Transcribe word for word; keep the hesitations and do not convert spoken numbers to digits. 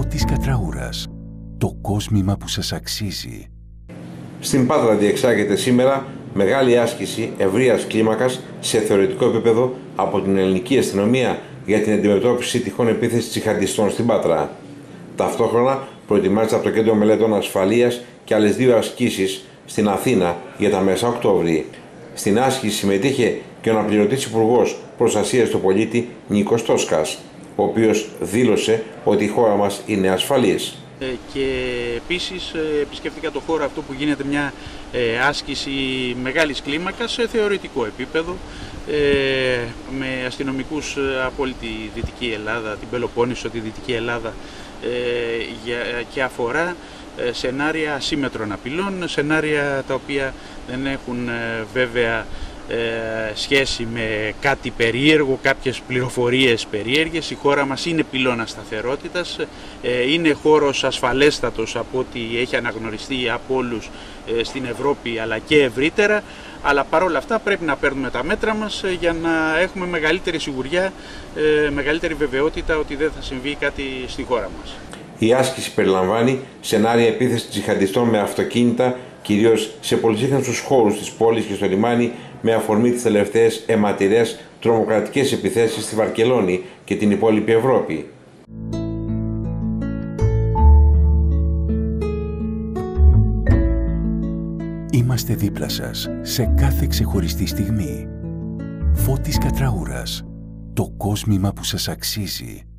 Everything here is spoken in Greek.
Φώτης Κατραούρας. Το κόσμημα που σας αξίζει. Στην Πάτρα διεξάγεται σήμερα μεγάλη άσκηση ευρείας κλίμακας σε θεωρητικό επίπεδο από την ελληνική αστυνομία για την αντιμετώπιση τυχόν επίθεσης τζιχαντιστών στην Πάτρα. Ταυτόχρονα προετοιμάζεται από το Κέντρο Μελετών Ασφαλείας και άλλες δύο ασκήσεις στην Αθήνα για τα μέσα Οκτώβρη. Στην άσκηση συμμετείχε και ο αναπληρωτής Υπουργός Προστασίας του Πολίτη Νίκος Τόσκας, ο οποίος δήλωσε ότι η χώρα μας είναι ασφαλής. Και επίσης επισκέφτηκα το χώρο αυτό που γίνεται μια άσκηση μεγάλης κλίμακας σε θεωρητικό επίπεδο με αστυνομικούς από όλη τη Δυτική Ελλάδα, την Πελοπόννησο, τη Δυτική Ελλάδα και αφορά σενάρια ασύμμετρων απειλών, σενάρια τα οποία δεν έχουν βέβαια σχέση με κάτι περίεργο, κάποιες πληροφορίες περίεργες. Η χώρα μας είναι πυλώνα σταθερότητας, είναι χώρος ασφαλέστατος από ό,τι έχει αναγνωριστεί από όλους στην Ευρώπη αλλά και ευρύτερα, αλλά παρόλα αυτά πρέπει να παίρνουμε τα μέτρα μας για να έχουμε μεγαλύτερη σιγουριά, μεγαλύτερη βεβαιότητα ότι δεν θα συμβεί κάτι στη χώρα μας. Η άσκηση περιλαμβάνει σενάρια επίθεσης τζιχαντιστών με αυτοκίνητα, κυρίως σε πολυσύχναστους χώρους της πόλης και στο λιμάνι, με αφορμή τις τελευταίες αιματηρές τρομοκρατικές επιθέσεις στη Βαρκελόνη και την υπόλοιπη Ευρώπη. Είμαστε δίπλα σας σε κάθε ξεχωριστή στιγμή. Φώτης Κατραούρας. Το κόσμημα που σας αξίζει.